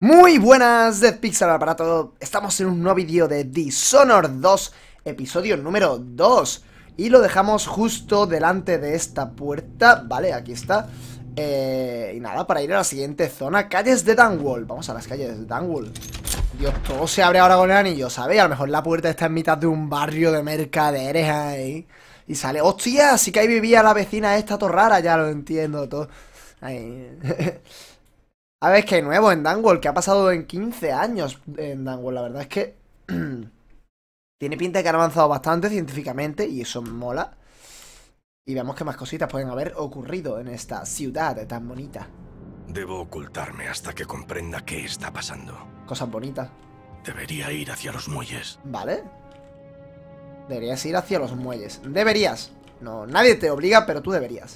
Muy buenas, Dead Pixel para todo. Estamos en un nuevo vídeo de Dishonored 2, episodio número 2. Y lo dejamos justo delante de esta puerta, ¿vale? Aquí está. Y nada, para ir a la siguiente zona, calles de Dunwall. Vamos a las calles de Dunwall. Dios, todo se abre ahora con el anillo, ¿sabéis? A lo mejor la puerta está en mitad de un barrio de mercaderes ahí. Y sale, ¡hostia! Sí que ahí vivía la vecina esta todo rara, ya lo entiendo todo. Ahí. A ver, es que hay nuevo en Dunwall, que ha pasado en 15 años en Dunwall. La verdad es que tiene pinta de que han avanzado bastante científicamente y eso mola. Y veamos qué más cositas pueden haber ocurrido en esta ciudad tan bonita. Debo ocultarme hasta que comprenda qué está pasando. Cosas bonitas. Debería ir hacia los muelles. ¿Vale? Deberías ir hacia los muelles. Deberías. No, nadie te obliga, pero tú deberías.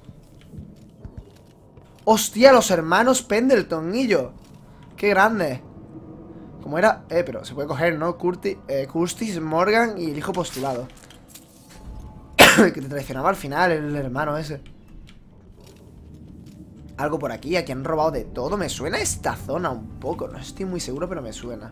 ¡Hostia! Los hermanos Pendleton, Guillo. ¡Qué grande! ¿Cómo era? Pero se puede coger, ¿no? Curtis, Morgan y el hijo postulado. Que te traicionaba al final, el hermano ese. Algo por aquí, aquí han robado de todo. Me suena esta zona un poco. No estoy muy seguro, pero me suena.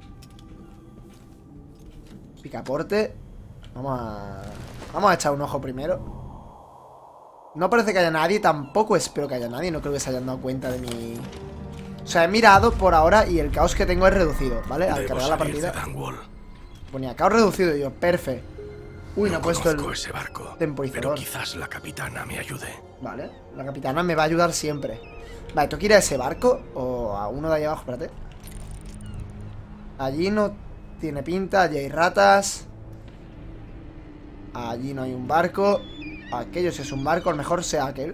Picaporte. Vamos a echar un ojo primero. No parece que haya nadie, tampoco espero que haya nadie. No creo que se hayan dado cuenta de mi... O sea, he mirado por ahora y el caos que tengo es reducido, ¿vale? Al cargar la partida ponía caos reducido y yo, perfecto. Uy, no he puesto ese barco, temporizador. pero quizás la capitana me ayude. Vale, la capitana me va a ayudar siempre. Vale, ¿tengo que ir a ese barco? O a uno de ahí abajo, espérate. Allí no tiene pinta, allí hay ratas. Allí no hay un barco. Aquello sí es un barco, a lo mejor sea aquel.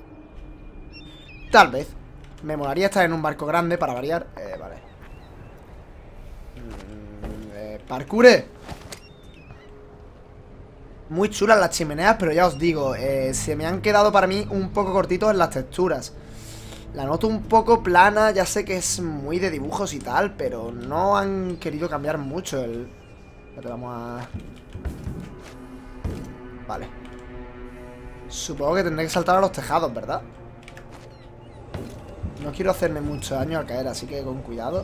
Tal vez. Me molaría estar en un barco grande para variar. Vale. Parkour. Muy chulas las chimeneas, pero ya os digo, se me han quedado para mí un poco cortitos en las texturas. La noto un poco plana, ya sé que es muy de dibujos y tal, pero no han querido cambiar mucho el... Vamos a... Vale. Supongo que tendré que saltar a los tejados, ¿verdad? No quiero hacerme mucho daño al caer, así que con cuidado.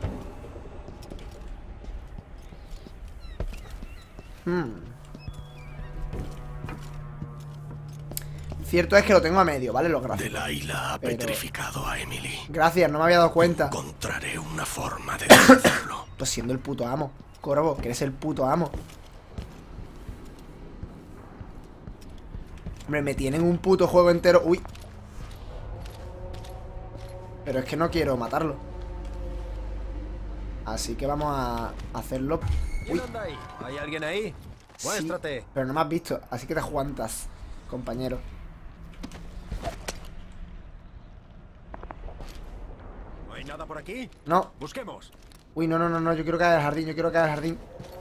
Cierto es que lo tengo a medio, ¿vale? Los gráficos. Delilah ha petrificado a Emily. Gracias, no me había dado cuenta. Encontraré una forma de hacerlo. Pues siendo el puto amo. Corvo, que eres el puto amo. Hombre, me tienen un puto juego entero. Uy. Pero es que no quiero matarlo. Así que vamos a hacerlo. Uy. ¿Hay alguien ahí? Muéstrate. Sí, pero no me has visto, así que te aguantas, compañero. ¿No hay nada por aquí? No. Busquemos. Uy, no, yo quiero caer al jardín, yo quiero caer al jardín.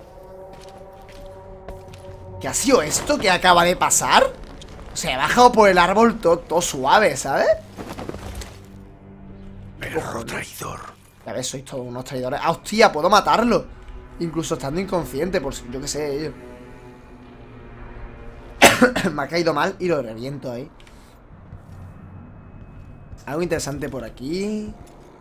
¿Qué ha sido esto que acaba de pasar? O sea, he bajado por el árbol todo suave, ¿sabes? Perro traidor. Ya ves, sois todos unos traidores. ¡Ah, hostia! Puedo matarlo. Incluso estando inconsciente, por si yo que sé. Me ha caído mal y lo reviento ahí. Algo interesante por aquí.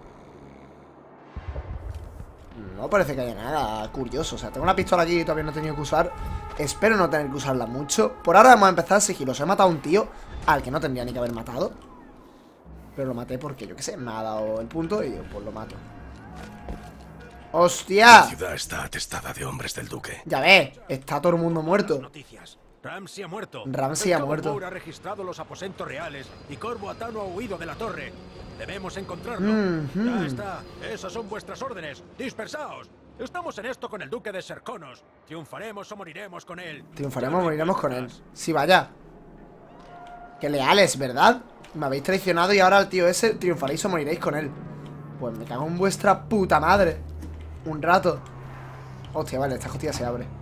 No parece que haya nada curioso. O sea, tengo una pistola aquí y todavía no he tenido que usar. Espero no tener que usarla mucho. Por ahora vamos a empezar sigiloso. He matado a un tío al que no tendría ni que haber matado. Pero lo maté porque, yo qué sé, me ha dado el punto y pues lo mato. ¡Hostia! La ciudad está atestada de hombres del duque. Ya ves, está todo el mundo muerto. Noticias. Ramsey ha muerto. Ramsey ha muerto. Ha registrado los aposentos reales y Corvo Atano ha huido de la torre. Debemos encontrarlo. Ya está. Esas son vuestras órdenes. Dispersaos. Estamos en esto con el duque de Serconos. Triunfaremos o moriremos con él. Triunfaremos o moriremos con él. Sí, vaya. Qué leales, ¿verdad? Me habéis traicionado y ahora el tío ese triunfaréis o moriréis con él. Pues me cago en vuestra puta madre. Un rato. Hostia, vale, esta hostia se abre.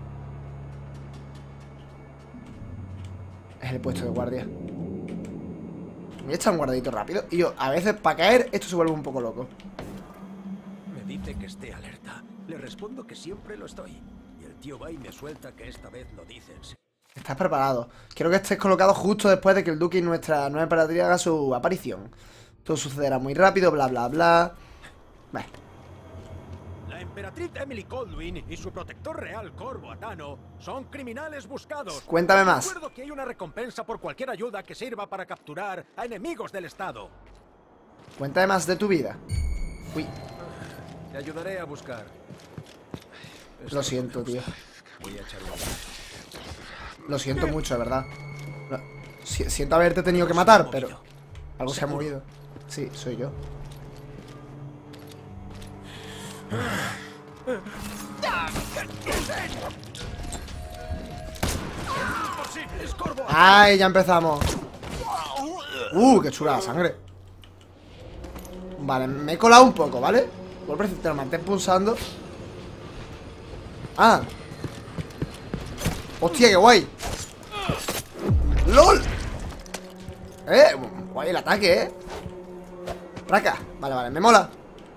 Es el puesto de guardia. Me voy a echar un guardadito rápido. Y yo, a veces para caer, esto se vuelve un poco loco. Me dice que esté alerta. Le respondo que siempre lo estoy. Y el tío va y me suelta que esta vez lo dicen. Estás preparado. Quiero que estés colocado justo después de que el duque y nuestra nueva emperatriz haga su aparición. Todo sucederá muy rápido, bla, bla, bla. Vale. La emperatriz Emily Colwyn y su protector real Corvo Atano son criminales buscados. Cuéntame más. Recuerdo que hay una recompensa por cualquier ayuda que sirva para capturar a enemigos del Estado. Cuéntame más de tu vida. Uy, Te ayudaré a buscar. lo siento, tío. Voy a echar un... Lo siento mucho, de verdad. Siento haberte tenido que matar, pero... Algo se ha movido. Sí, soy yo. ¡Ay, ya empezamos! ¡Qué chula la sangre! Vale, me he colado un poco, ¿vale? Vuelvo a decir, te lo mantén pulsando. ¡Ah! ¡Hostia, qué guay! ¡LOL! Guay el ataque, Raca. Vale, me mola.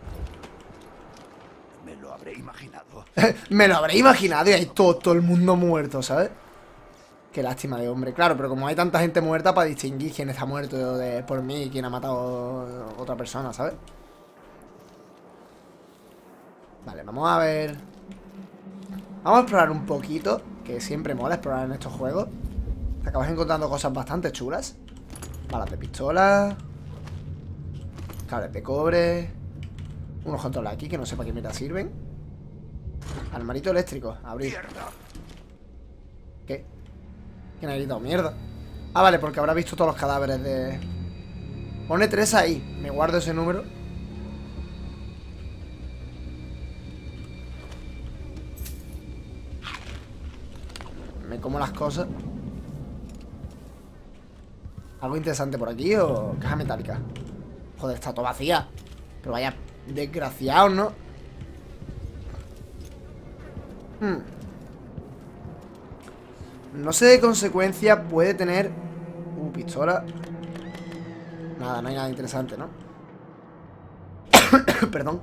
Me lo habré imaginado. Me lo habré imaginado y hay todo el mundo muerto, ¿sabes? Qué lástima de hombre. Claro, pero como hay tanta gente muerta, para distinguir quién está muerto por mí y quién ha matado a otra persona, ¿sabes? Vale, vamos a ver. Vamos a explorar un poquito, que siempre mola explorar en estos juegos. Te acabas encontrando cosas bastante chulas. Balas de pistola, cables de cobre, unos controles aquí que no sé para qué mierda sirven. Armarito eléctrico, abrir. ¿Qué? ¿Quién ha gritado mierda? Ah, vale, porque habrá visto todos los cadáveres de... Pone 3 ahí, me guardo ese número. Me como las cosas. ¿Algo interesante por aquí o caja metálica? Joder, está todo vacía. Pero vaya desgraciados, ¿no? No sé qué consecuencia puede tener... pistola. Nada, no hay nada interesante, ¿no? Perdón.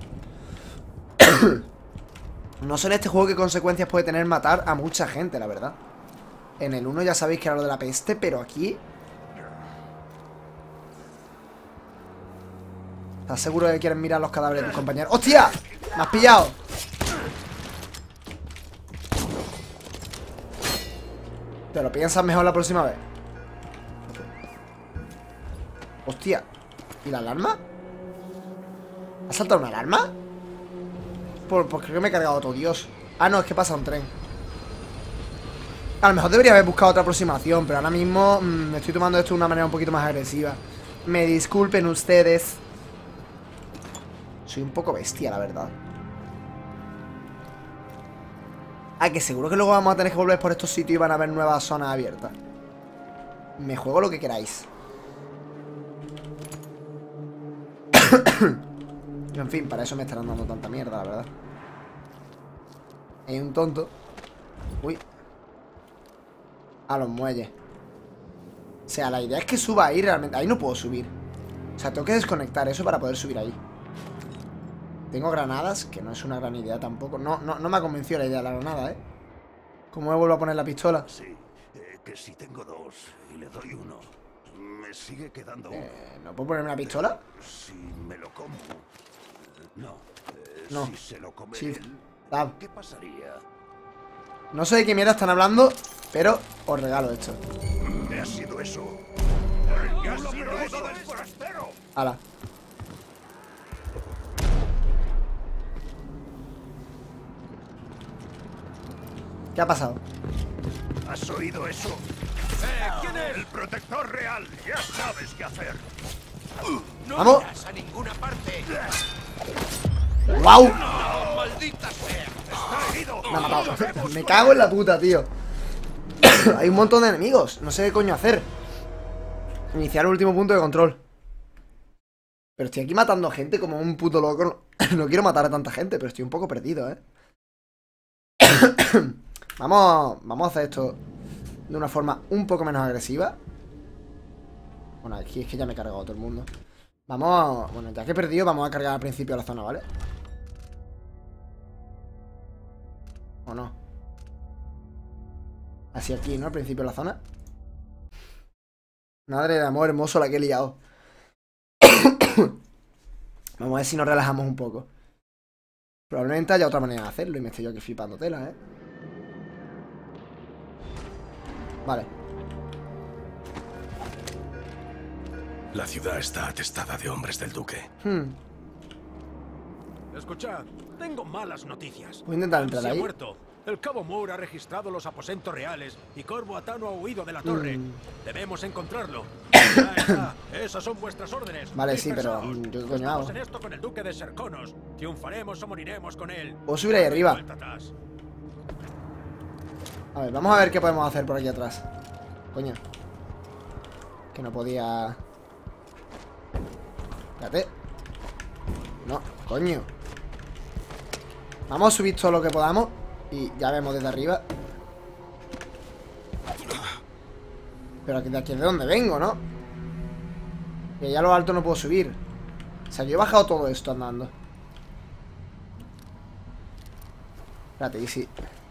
No sé en este juego qué consecuencias puede tener matar a mucha gente, la verdad. En el 1 ya sabéis que era lo de la peste, pero aquí... ¿Estás seguro de que quieres mirar los cadáveres de tus compañeros? ¡Hostia! ¡Me has pillado! ¿Te lo piensas mejor la próxima vez? ¡Hostia! ¿Y la alarma? ¿Ha saltado una alarma? Pues creo que me he cargado todo, Dios. Ah, no, es que pasa un tren. A lo mejor debería haber buscado otra aproximación, pero ahora mismo me estoy tomando esto de una manera un poquito más agresiva. Me disculpen ustedes. Soy un poco bestia, la verdad. Ah, que seguro que luego vamos a tener que volver por estos sitios y van a haber nuevas zonas abiertas. Me juego lo que queráis. En fin, para eso me estarán dando tanta mierda, la verdad. Hay un tonto. Uy. A los muelles. O sea, la idea es que suba ahí realmente. Ahí no puedo subir. O sea, tengo que desconectar eso para poder subir ahí. Tengo granadas, que no es una gran idea tampoco. No me ha convencido la idea de la granada, ¿Cómo me vuelvo a poner la pistola? Sí, que si tengo 2 y le doy 1, me sigue quedando 1. ¿No puedo ponerme la pistola? Si me lo como... No. No. Si se lo come Sí. él, Ah, ¿qué pasaría? no sé de qué mierda están hablando, pero os regalo esto. ¿Qué ha sido eso? ¿Qué ha sido eso del forastero? Hala. ¿Qué ha pasado? ¿Has oído eso? ¿Quién es? El protector real, ya sabes qué hacer. ¡No ¡Vamos! irás a ninguna parte! ¡Wow! ¡No, maldita sea! Está herido. Me ha matado. Me cago en la puta, tío. Hay un montón de enemigos. No sé qué coño hacer. Iniciar el último punto de control. Pero estoy aquí matando gente como un puto loco. No quiero matar a tanta gente, pero estoy un poco perdido, Vamos a hacer esto de una forma un poco menos agresiva. Bueno, aquí es que ya me he cargado a todo el mundo. Bueno, ya que he perdido, vamos a cargar al principio de la zona, ¿vale? ¿O no? Así aquí, ¿no? Al principio de la zona. Madre de amor hermoso la que he liado. Vamos a ver si nos relajamos un poco. Probablemente haya otra manera de hacerlo y me estoy yo aquí flipando tela, ¿eh? Vale. La ciudad está atestada de hombres del duque. Escuchad, tengo malas noticias. Voy a intentar entrar Se ha ahí. muerto. El cabo Moore ha registrado los aposentos reales y Corvo Atano ha huido de la torre. Debemos encontrarlo. Ya está. Esas son vuestras órdenes. Vale, sí, pero Dispersaos. ¿yo qué coño hago? Estamos en esto con el duque de Serconos. Triunfaremos o moriremos con él. Puedo subir ahí arriba. Vuelta atrás. A ver, vamos a ver qué podemos hacer por aquí atrás. Coño. Que no podía... Espérate. No, coño. Vamos a subir todo lo que podamos y ya vemos desde arriba. Pero aquí de aquí es de donde vengo, ¿no? Y allá a lo alto no puedo subir. O sea, yo he bajado todo esto andando. Espérate, y si...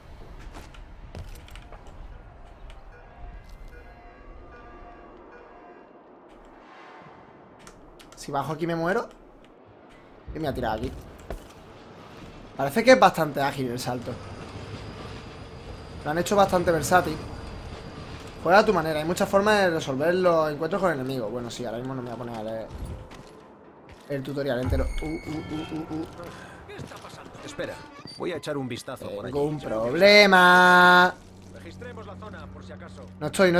Si bajo aquí me muero. Y me voy a tirar aquí. Parece que es bastante ágil el salto. Lo han hecho bastante versátil. Juega a tu manera. Hay muchas formas de resolver los encuentros con enemigos. Bueno, sí, ahora mismo no me voy a poner a leer el tutorial entero. ¿Qué está pasando? Espera, voy a echar un vistazo por allí. Tengo un problema. Registremos la zona por si acaso. No estoy.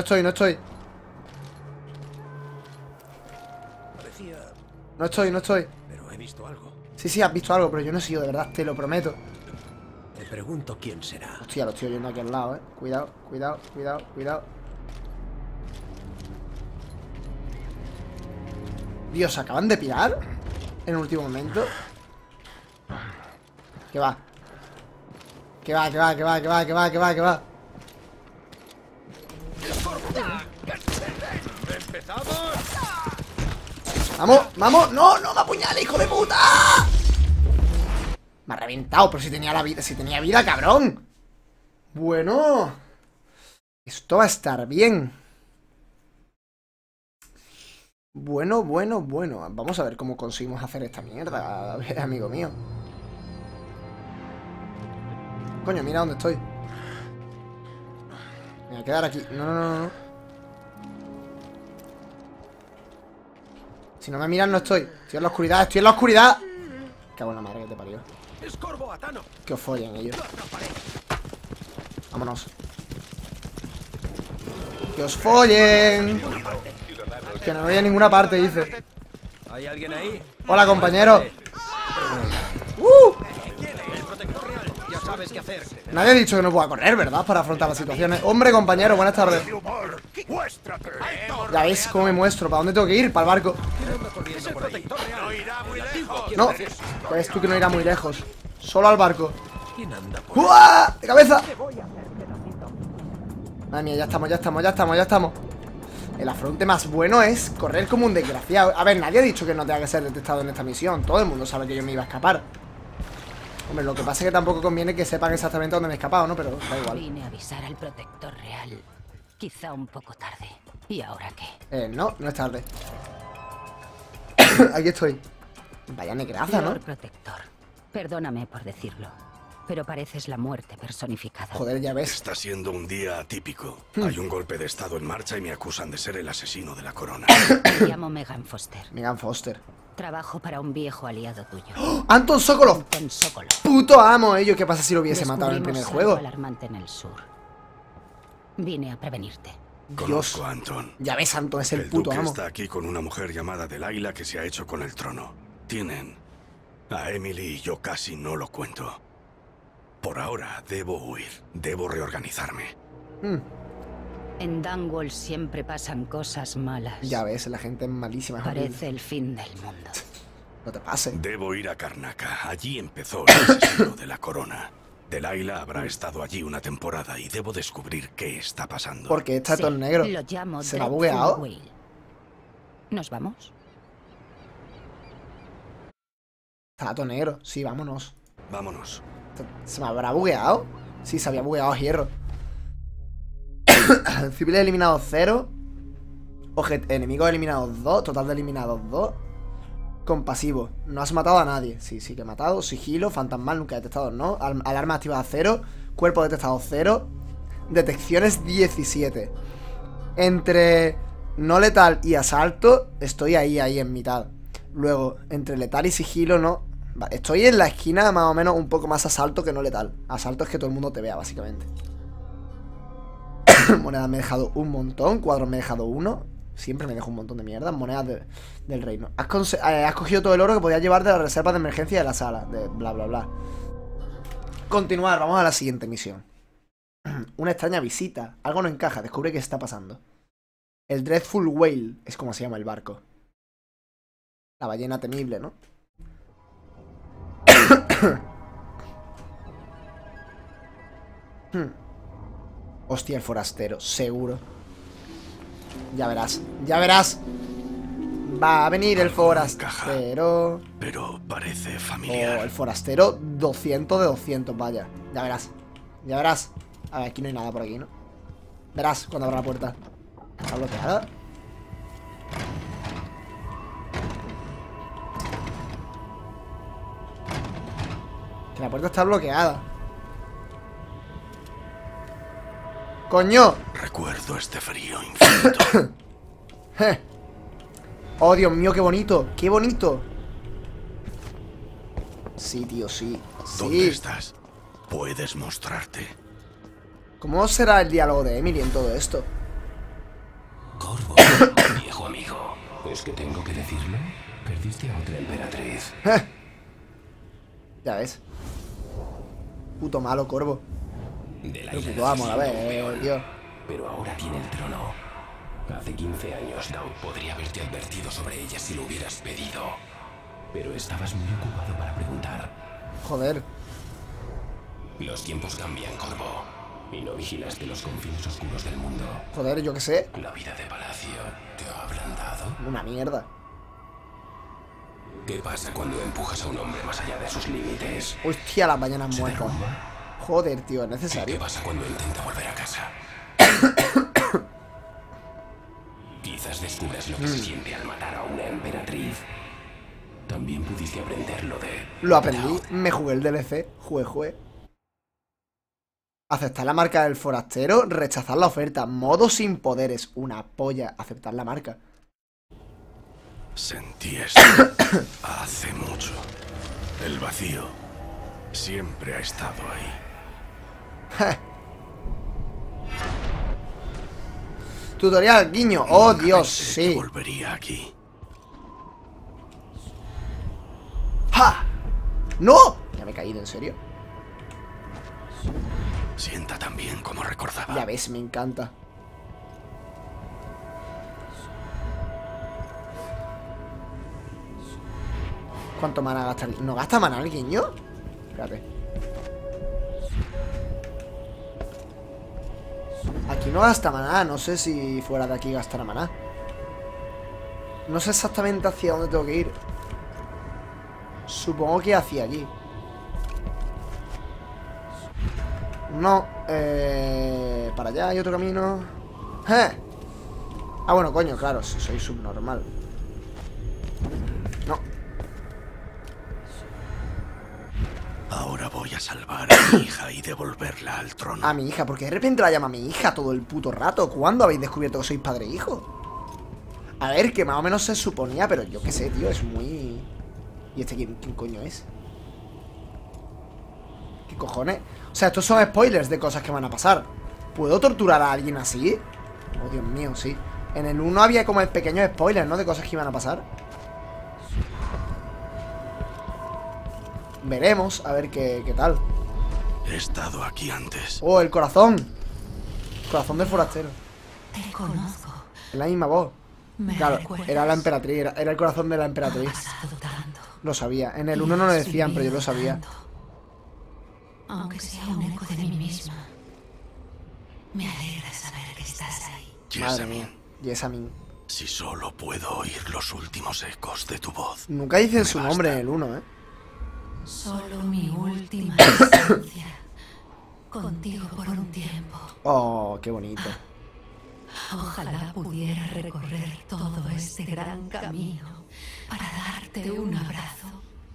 Parecía... No estoy. Pero he visto algo. Sí, has visto algo, pero yo no he sido de verdad, te lo prometo. Te pregunto quién será. Hostia, lo estoy oyendo aquí al lado, Cuidado. Dios, ¿se acaban de pirar? En el último momento. ¿Qué va? ¿Qué va? ¡Vamos! ¡No me apuñale, hijo de puta! Me ha reventado, pero si tenía la vida, si tenía vida, cabrón. Bueno. Esto va a estar bien. Bueno. Vamos a ver cómo conseguimos hacer esta mierda, amigo mío. Coño, mira dónde estoy. Me voy a quedar aquí. No. Si no me miran, no estoy. Estoy en la oscuridad. Qué buena madre que te parió. Es Corvo Atano. Que os follen ellos. Vámonos. Que os follen. Que no voy a ninguna parte, dice. ¿Hay alguien ahí? Hola, compañero. El protector real. Ya sabes qué hacer. Nadie ha dicho que no pueda correr, ¿verdad? Para afrontar las situaciones. Hombre, compañero, buenas tardes. ¡Muéstrate! Ya veis cómo me muestro. ¿Para dónde tengo que ir? Para el barco. Es el protector real. ¡No irá muy lejos! No, ves tú que no irá muy lejos. Solo al barco. ¿Quién anda por ¡Uah! ¡De cabeza! Madre mía, ya estamos. El afronte más bueno es correr como un desgraciado. A ver, nadie ha dicho que no tenga que ser detectado en esta misión. Todo el mundo sabe que yo me iba a escapar. Hombre, lo que pasa es que tampoco conviene que sepan exactamente dónde me he escapado, ¿no? Pero da igual. Vine a avisar al protector real. Quizá un poco tarde. ¿Y ahora qué? No es tarde. Aquí estoy. Vaya negraza, ¿no? Lord Protector. Perdóname por decirlo, pero pareces la muerte personificada. Joder, ya ves. Está siendo un día atípico. Hay un golpe de estado en marcha y me acusan de ser el asesino de la corona. Me llamo Megan Foster. Megan Foster. Trabajo para un viejo aliado tuyo. ¡Oh! ¡Anton Sokolov! Anton Sokolov. ¡Puto amo ello! ¿Qué pasa si lo hubiese matado en el primer Descubrimos algo juego? alarmante en el sur. Vine a prevenirte. Dios. Conozco a Anton. Ya ves, Anton es el El puto duque amo. está aquí con una mujer llamada Delilah que se ha hecho con el trono. Tienen a Emily y yo casi no lo cuento. Por ahora debo huir. Debo reorganizarme. En Dunwall siempre pasan cosas malas. Ya ves, la gente es malísima. es horrible. Parece el fin del mundo. No te pases. Debo ir a Karnaca. Allí empezó el asesino de la corona. Delilah habrá estado allí una temporada y debo descubrir qué está pasando. Porque está todo en negro. Lo llamo ¿Se me ha Dreadful bugueado? Whale. ¿Nos vamos? Está todo negro. Sí, vámonos. Vámonos. ¿Se me habrá bugueado? Sí, se había bugueado hierro. Civiles eliminados 0. Enemigos eliminados 2. Total de eliminados 2. con pasivo. No has matado a nadie. Sí, sí que he matado. Sigilo, fantasmal, nunca he detectado, ¿no? Alarma activada 0. Cuerpo detectado 0. Detecciones 17. Entre no letal y asalto, estoy ahí en mitad. Luego, entre letal y sigilo, no. Vale, estoy en la esquina más o menos un poco más asalto que no letal. Asalto es que todo el mundo te vea, básicamente. Monedas me he dejado un montón. Cuadros me he dejado 1. Siempre me dejo un montón de mierda. Monedas del reino. Has cogido todo el oro que podías llevar de la reserva de emergencia de la sala. De bla, bla, bla. Continuar, vamos a la siguiente misión. Una extraña visita. Algo no encaja, descubre qué está pasando. El Dreadful Whale es como se llama el barco. La ballena temible, ¿no? Hostia, el forastero, seguro. Ya verás, ya verás. Va a venir el forastero. Pero parece Oh, familiar. el forastero, 200 de 200, vaya. Ya verás, ya verás. A ver, aquí no hay nada por aquí, ¿no? Verás cuando abra la puerta. ¿Está bloqueada? Que la puerta está bloqueada. ¡Coño! Recuerdo este frío infinito. ¡Oh, Dios mío, qué bonito! ¡Qué bonito! Sí, tío, sí. ¿Dónde Sí. estás? Puedes mostrarte. ¿Cómo será el diálogo de Emily en todo esto? Corvo, viejo amigo. ¿Es que tengo que decirlo? Perdiste a otra emperatriz. Ya ves. Puto malo, Corvo. De la Pero isla puto amo, a ver, León. tío. Pero ahora tiene el trono. Hace 15 años, Daud podría haberte advertido sobre ella si lo hubieras pedido. Pero estabas muy ocupado para preguntar. Joder. Los tiempos cambian, Corvo. Y no vigilaste los confines oscuros del mundo. Joder, yo qué sé. La vida de palacio te ha ablandado. Una mierda. ¿Qué pasa cuando empujas a un hombre más allá de sus límites? Hostia, las mañanas ¿Se muertas. derrumba? Joder, tío, es ¿Qué necesario. pasa cuando intenta volver a casa? Quizás descubras lo que se siente al matar a una emperatriz. También pudiste aprender lo de... Lo aprendí, me jugué el DLC. Jugué. Aceptar la marca del forastero, rechazar la oferta. Modo sin poderes. Una polla. Aceptar la marca. Sentí esto hace mucho. El vacío siempre ha estado ahí. Tutorial, guiño. Oh, Nunca Dios, pensé que sí. volvería aquí. ¡Ja! ¡No! Ya me he caído, en serio. Sienta tan bien como recordaba. Ya ves, me encanta. ¿Cuánto mana gasta el... ¿No gasta mana el guiño? Espérate. Aquí no gasta maná. No sé si fuera de aquí gastará maná. No sé exactamente hacia dónde tengo que ir. Supongo que hacia allí. No, para allá hay otro camino. Ah, bueno, coño, claro, si soy subnormal. No. Ahora voy a salvar a mi hija y devolverla al trono. A mi hija, porque de repente la llama mi hija todo el puto rato. ¿Cuándo habéis descubierto que sois padre e hijo? A ver, que más o menos se suponía, pero yo qué sé, tío, es muy... ¿Y este quién coño es? ¿Qué cojones? O sea, estos son spoilers de cosas que van a pasar. ¿Puedo torturar a alguien así? Oh, Dios mío, sí. En el 1 había como el pequeño spoiler, ¿no? De cosas que iban a pasar. Veremos, a ver qué tal. He estado aquí antes. Oh, el corazón. Corazón del forastero. Te conozco. Es la misma voz. Me Claro, recuerdas. era la emperatriz, era el corazón de la Ha emperatriz. pasado tanto. Lo sabía. En el 1 no lo decían, pero yo lo sabía. Aunque sea un eco de mí misma. Me alegra saber que estás ahí. Madre Jessamine, mía. Jessamine. si solo puedo oír los últimos ecos de tu voz. Nunca dicen su basta. nombre en el 1, ¿eh? Solo mi última estancia contigo por un tiempo. Oh, qué bonito. Ojalá pudiera recorrer todo este gran camino para darte un abrazo.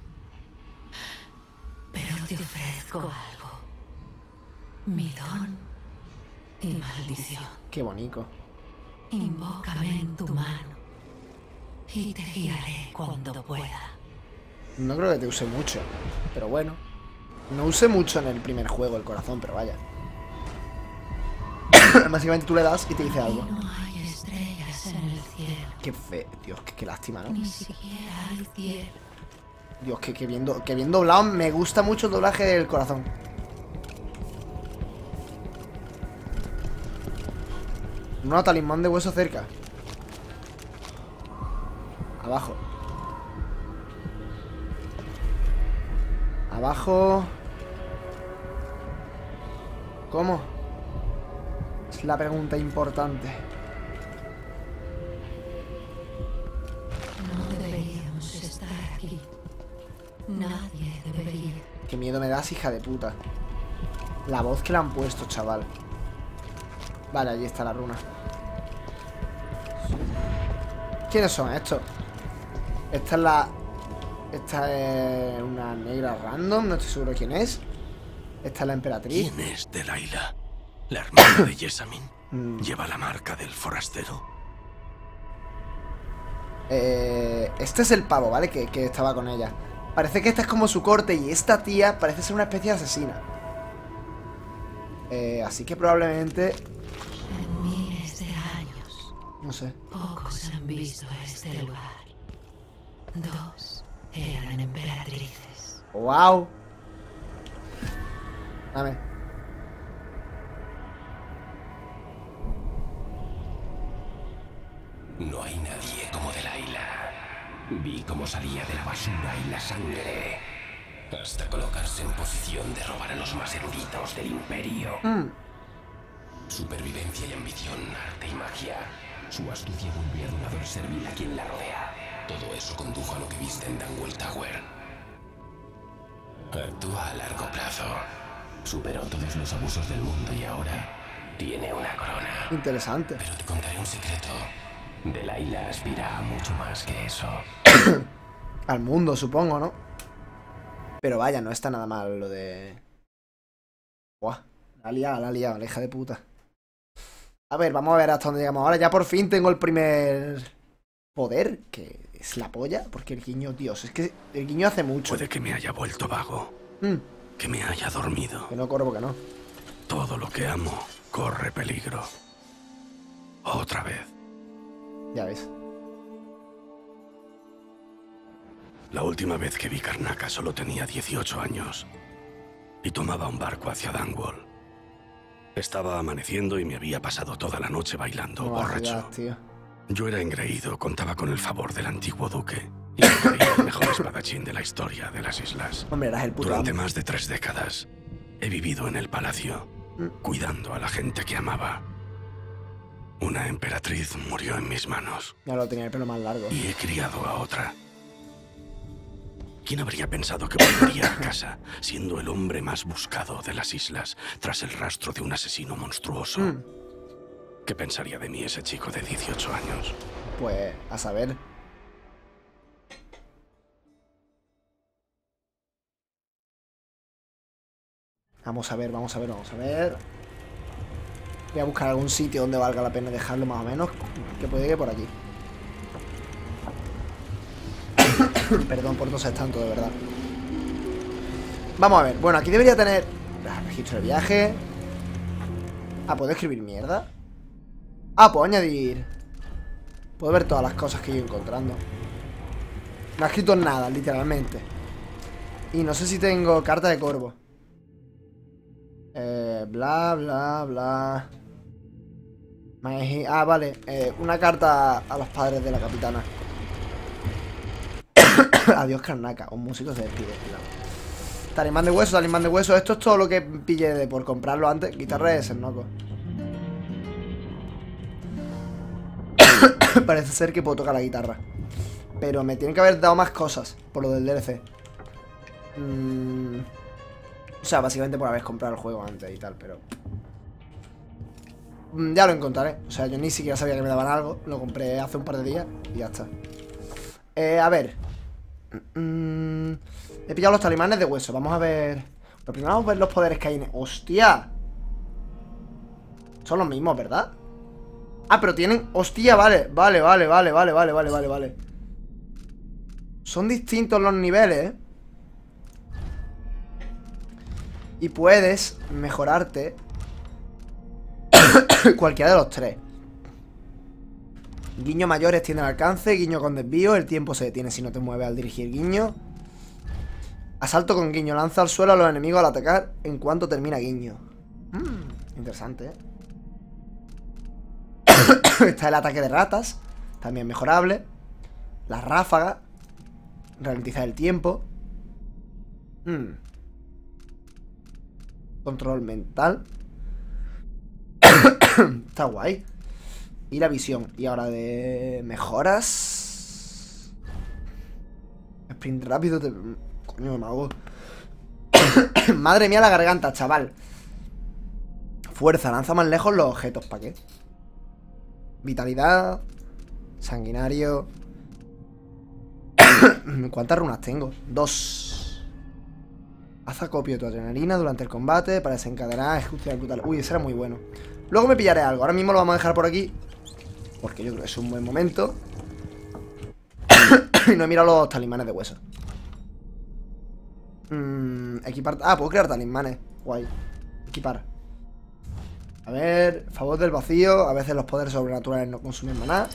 Pero te ofrezco algo. Mi don y maldición. Qué bonito. Invócame en tu mano y te guiaré cuando pueda. No creo que te use mucho, pero bueno. No usé mucho en el primer juego el corazón, pero vaya. Básicamente tú le das y te dice algo. No hay estrellas en el cielo. Qué fe... Dios, qué lástima, ¿no? Ni siquiera hay cielo. Dios, que bien doblado. Me gusta mucho el doblaje del corazón. Un talismán de hueso cerca. Abajo. Abajo. ¿Cómo? Es la pregunta importante. No deberíamos estar aquí. Nadie debería. Qué miedo me das, hija de puta. La voz que le han puesto, chaval. Vale, allí está la runa. ¿Quiénes son estos? Esta es la... Esta es una negra random. No estoy seguro quién es. Esta es la emperatriz. ¿Quién es Delilah? ¿La hermana de Jessamine? ¿Lleva la marca del forastero? Este es el pavo, ¿vale? Que estaba con ella. Parece que esta es como su corte. Y esta tía parece ser una especie de asesina. Así que probablemente... En miles de años, No sé. pocos han visto este lugar. 2 eran emperatrices. ¡Wow! Dame. No hay nadie como Delilah. Vi cómo salía de la basura y la sangre, hasta colocarse en posición de robar a los más eruditos del imperio. Supervivencia y ambición, arte y magia. Su astucia volvió a un ador servil a quien la rodea. Todo eso condujo a lo que viste en Dunwall Tower. Actúa a largo plazo. Superó todos los abusos del mundo y ahora tiene una corona. Interesante. Pero te contaré un secreto. Delilah aspira a mucho más que eso. Al mundo, supongo, ¿no? Pero vaya, no está nada mal lo de... Buah, la ha liado, la hija de puta. A ver, vamos a ver hasta dónde llegamos. Ahora ya por fin tengo el primer poder, que es la polla, porque el guiño, Dios, es que el guiño hace mucho. Puede que me haya vuelto vago, que me haya dormido. Que no, Corvo, que no. Todo lo que amo corre peligro. Otra vez. Ya ves. La última vez que vi Karnaca solo tenía 18 años y tomaba un barco hacia Dunwall. Estaba amaneciendo y me había pasado toda la noche bailando, No borracho. vacías, tío. Yo era engreído, contaba con el favor del antiguo duque y me creía el mejor espadachín de la historia de las islas. Hombre, eras el puto Durante amo. más de 3 décadas he vivido en el palacio, cuidando a la gente que amaba. Una emperatriz murió en mis manos Ya lo tenía el pelo más largo. y he criado a otra. ¿Quién habría pensado que volvería a casa siendo el hombre más buscado de las islas tras el rastro de un asesino monstruoso? ¿Qué pensaría de mí ese chico de 18 años? Pues, a saber. Vamos a ver, vamos a ver, vamos a ver. Voy a buscar algún sitio donde valga la pena dejarlo más o menos. Que puede que por aquí. Perdón por toser tanto, de verdad. Vamos a ver. Bueno, aquí debería tener registro de viaje. Ah, ¿puedo escribir mierda? Ah, puedo añadir. Puedo ver todas las cosas que he ido encontrando. No ha escrito nada, literalmente. Y no sé si tengo carta de corvo. Bla, bla, bla. Ah, vale. Una carta a los padres de la capitana. Adiós, Karnaca. Un músico se despide. Cuidado. Talismán de hueso, talismán de hueso. Esto es todo lo que pillé por comprarlo antes. Guitarra de Senoko. Parece ser que puedo tocar la guitarra. Pero me tienen que haber dado más cosas por lo del DLC. O sea, básicamente por haber comprado el juego antes y tal, pero... Ya lo encontraré. O sea, yo ni siquiera sabía que me daban algo. Lo compré hace un par de días y ya está. A ver. He pillado los talismanes de hueso. Vamos a ver. Pero primero vamos a ver los poderes que hay en... ¡Hostia! Son los mismos, ¿verdad? Ah, pero tienen... ¡Hostia! Vale. Son distintos los niveles, ¿eh? Y puedes mejorarte cualquiera de los tres. Guiño mayor extiende el alcance. Guiño con desvío. El tiempo se detiene si no te mueves al dirigir guiño. Asalto con guiño. Lanza al suelo a los enemigos al atacar en cuanto termina guiño. Interesante, ¿eh? Está el ataque de ratas. También mejorable. La ráfaga. Ralentizar el tiempo. Control mental. Está guay. Y la visión. Y ahora de mejoras. Sprint rápido. Coño, me hago. Madre mía la garganta, chaval. Fuerza, lanza más lejos los objetos. ¿Para qué? Vitalidad. Sanguinario. ¿Cuántas runas tengo? 2. Haz acopio de tu adrenalina durante el combate para desencadenar ejecución brutal. Uy, ese era muy bueno. Luego me pillaré algo. Ahora mismo lo vamos a dejar por aquí porque yo creo que es un buen momento. Y no he mirado los talismanes de hueso. Equipar... Ah, puedo crear talismanes. Guay. Equipar. A ver, favor del vacío. A veces los poderes sobrenaturales no consumen maná.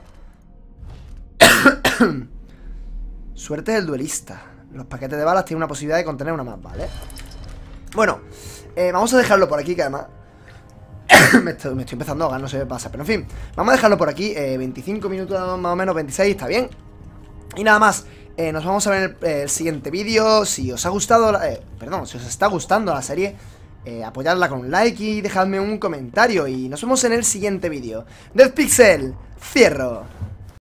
Suerte del duelista. Los paquetes de balas tienen una posibilidad de contener una más, ¿vale? Bueno, vamos a dejarlo por aquí, que además me estoy empezando a ahogar, no sé qué pasa. Pero en fin, vamos a dejarlo por aquí. 25 minutos más o menos, 26, está bien. Y nada más, nos vamos a ver en el siguiente vídeo. Si os ha gustado, si os está gustando la serie, apoyadla con un like y dejadme un comentario. Y nos vemos en el siguiente vídeo. Death Pixel, cierro.